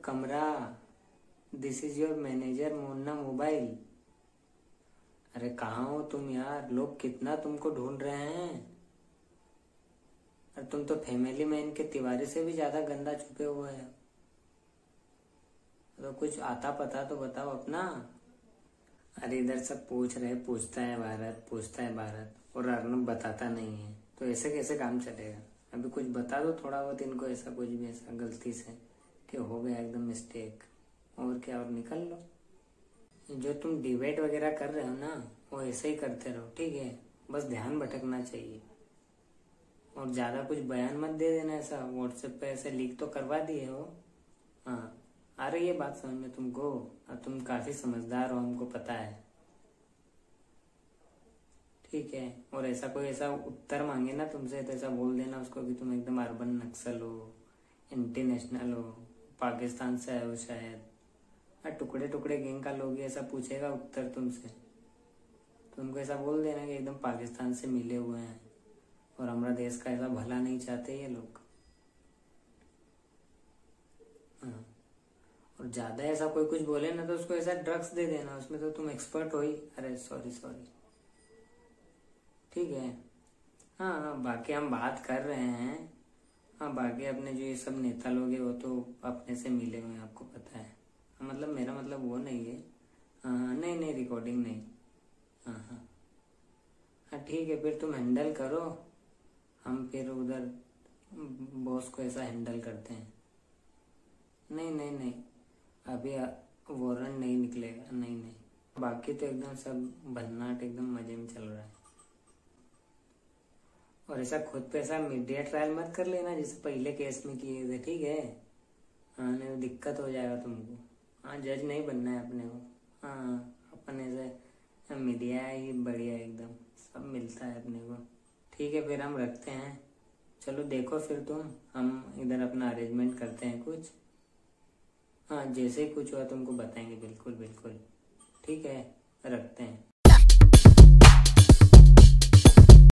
कमरा, this is your manager Munna mobile. अरे कहाँ हो तुम यार, लोग कितना तुमको ढूंढ रहे हैं। अरे तुम तो फैमिली मैन के तिवारी से भी ज्यादा गंदा छुपे हुए हो। तो कुछ आता पता तो बताओ अपना। अरे इधर सब पूछ रहे, पूछता है भारत, पूछता है भारत, और अर्नब बताता नहीं है, तो ऐसे कैसे काम चलेगा। अभी कुछ बता दो थोड़ा बहुत इनको, ऐसा कुछ भी ऐसा गलती से कि हो गया एकदम मिस्टेक, और क्या, और निकल लो। जो तुम डिबेट वगैरह कर रहे हो ना, वो ऐसे ही करते रहो, ठीक है। बस ध्यान भटकना चाहिए, और ज्यादा कुछ बयान मत दे देना। ऐसा व्हाट्सएप पे ऐसे लीक तो करवा दिए हो। हाँ, आ रही है बात समझ में तुमको। और तुम काफी समझदार हो, हमको पता है, ठीक है। और ऐसा कोई ऐसा उत्तर मांगे ना तुमसे, तो ऐसा बोल देना उसको कि तुम एकदम अर्बन नक्सल हो, एंटी नेशनल हो, पाकिस्तान से आए हो शायद। टुकड़े टुकड़े गैंग का लोग ही ऐसा पूछेगा उत्तर तुमसे, तो उनको ऐसा बोल देना कि एकदम पाकिस्तान से मिले हुए हैं, और हमारा देश का ऐसा भला नहीं चाहते ये लोग। हाँ, और ज्यादा ऐसा कोई कुछ बोले ना, तो उसको ऐसा ड्रग्स दे देना, उसमें तो तुम एक्सपर्ट हो ही। अरे सॉरी सॉरी, ठीक है। हाँ हाँ, बाकी हम बात कर रहे हैं। हाँ, बाकी अपने जो ये सब नेता लोग हैं वो तो अपने से मिले हुए हैं, आपको पता है। हाँ, मतलब मेरा मतलब वो नहीं है। हाँ हाँ, नहीं नहीं, रिकॉर्डिंग नहीं। हाँ हाँ हाँ, ठीक है, फिर तुम हैंडल करो, हम फिर उधर बॉस को ऐसा हैंडल करते हैं। नहीं नहीं नहीं, अभी वारंट नहीं निकलेगा, नहीं नहीं। बाकी तो एकदम सब भन्नाट एकदम मजे में चल रहा है। और ऐसा खुद पे ऐसा मीडिया ट्रायल मत कर लेना जैसे पहले केस में किए थे, ठीक है। हाँ, नहीं तो दिक्कत हो जाएगा तुमको। हाँ, जज नहीं बनना है अपने को। हाँ, अपन ऐसे मीडिया ही बढ़िया, एकदम सब मिलता है अपने को। ठीक है, फिर हम रखते हैं। चलो देखो फिर तुम, हम इधर अपना अरेंजमेंट करते हैं कुछ। हाँ, जैसे ही कुछ हुआ तुमको बताएंगे, बिल्कुल बिल्कुल। ठीक है, रखते हैं।